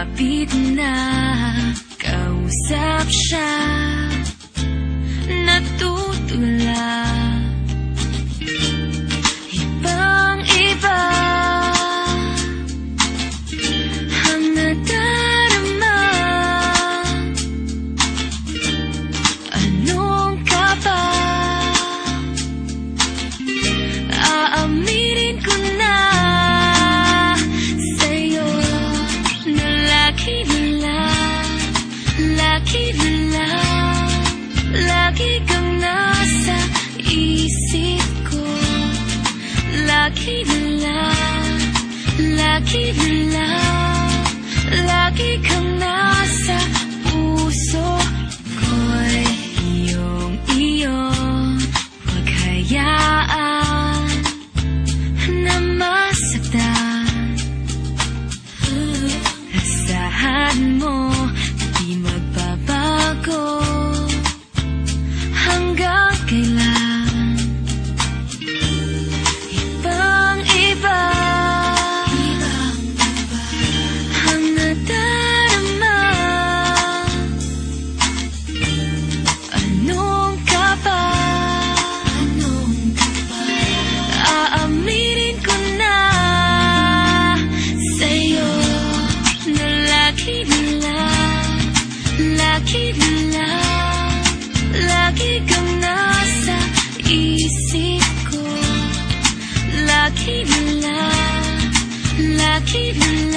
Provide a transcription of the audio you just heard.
Lumapit na, kausap siya, natutulala. Ibang-iba ang nadarama. Anong ka ba? Aaminin ko na sa'yo na lagi kang nasa isip ko. Lagi kang nasa puso ko'y iyong huwag hayaan na masaktan. Asahan mo di magbabago hanggang kailan. Ibang-iba ang nadarama. Anong ka ba? Aaminin ko na sa'yo na lagi kang nasa isip ko. Lagi